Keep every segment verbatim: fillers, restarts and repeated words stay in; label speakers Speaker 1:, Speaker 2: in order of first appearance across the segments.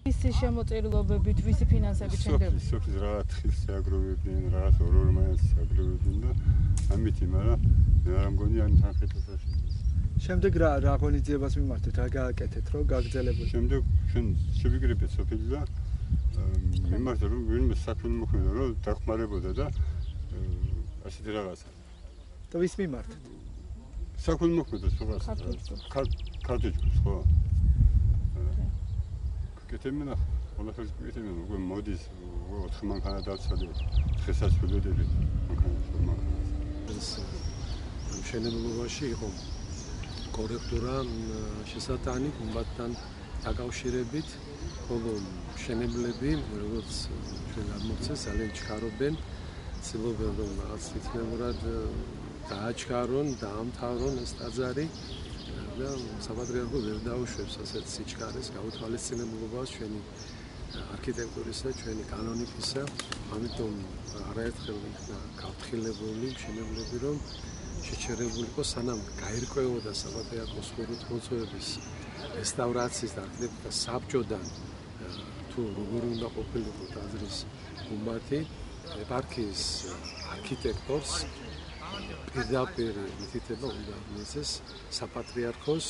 Speaker 1: Visi შემოწირულობებით, visi ფინანსებით შენდება?
Speaker 2: სოფლის რაღაც ხილს აგროვებდნენ, რაღაც ორ-ორ მაინც აგროვებდნენ და ამით, მაგრამ მე არ მგონი ამ თანხითაც აშენდეს.
Speaker 3: შემდეგ რა რა ღონისძიებას მიმართეთ, რა გააკეთეთ, რომ გაგრძელებულ?
Speaker 2: შემდეგ ჩვენ შევიკრიბეთ სოფელი და მიმართა რომ ვინმე საქმე მოხდა, რომ დახმარებოდა და ასეთი რაღაცა.
Speaker 3: და ვის მიმართეთ?
Speaker 2: საქმე მოხდა სხვას. ქართუჯს ხო? კეთებინა, ყველაფერს კეთებინა, უკვე მოდის, ოთხ მანქანა დავცადე, დღესაც ველოდები მანქანა მანქანა.
Speaker 4: მშენებლობაში იყო კორექტურა შესატანი გუმბათთან დაკავშირებით, ხოლო მშენებლები, როგორც ჩვენ აღმოჩნდა, ძალიან ჩქარობენ, ცდილობენ რომ რაღაც თითქმის დააჩქარონ, დაამთავრონ ეს ტაძარი. და საპატრიარქო ვერ დაუშვებს ასეთ სიჩქარეს გაუთვალისწინებლობას ჩვენი არქიტექტურისა და ჩვენი კანონიკისა, ამიტომ არაერთხელ იქნა გაფრთხილებული მშენებლები, რომ შეჩერებული იყო სანამ გაირკვეოდა საპატრიარქოს ხუროთმოძღვების რესტავრაციის და არქიტექტურა საბჭოდან თუ როგორი უნდა ყოფილიყო ტაძრის გუმბათი, ეპარქიის არქიტექტორს პირდაპირ მითითება უნდა მიეცეს საპატრიარქოს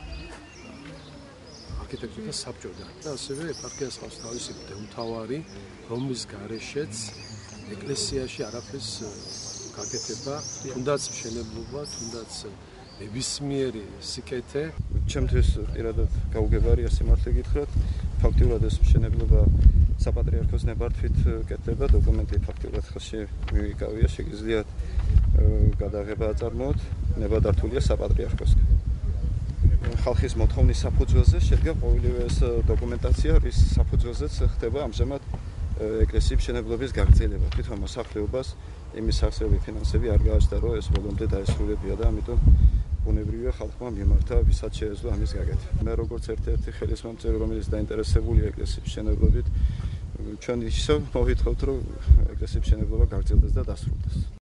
Speaker 4: არქიტექტურა საბჭოდან და ასევე ეპარქიას ყავს თავისი მდევმთავარი, რომლის გარეშეც ეკლესიაში არაფრის გაკეთება, თუნდაც მშენებლობა, თუნდაც ნებისმიერი სიკეთე.
Speaker 5: ჩემთვის პირადად გაუგებარია სიმართლე გითხრათ, ფაქტიურად ეს მშენებლობა საპატრიარქოს ნებართვით კეთდება, დოკუმენტი ფაქტიურად ხელში მივიკავია, შეგიძლიათ გადაღება აწარმოოთ, ნებადართულია საპატრიარქოსგან. ხალხის მოთხოვნის საფუძველზე შედგა ყოველივე ეს დოკუმენტაცია, რის საფუძველზეც ხდება ამჟამად ეკლესიის მშენებლობის გაგრძელება. თვითონ მოსახლეობას იმის სახსრები ფინანსები არ გააჩნდა, რომ ეს ბოლომდე დაესრულებია და ამიტომ ბუნებრივია ხალხმა მიმართა, ვისაც შეეძლო ამის გაკეთება. მე როგორც ერთ-ერთი ხელისმომწერი, რომელიც დაინტერესებულია ეკლესიის მშენებლობით, ჩვენ ისევ მოვითხოვთ, რომ ეკლესიის მშენებლობა გაგრძელდეს და დასრულდეს.